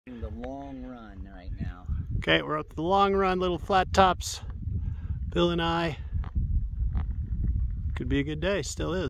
The long run right now. Okay, we're up to the long run, little flat tops. Bill and I. Could be a good day, still is.